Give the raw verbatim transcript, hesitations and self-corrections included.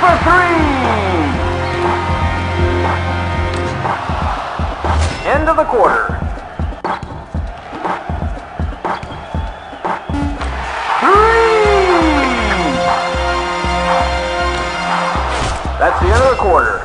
for three. End of the quarter. Three. That's the end of the quarter.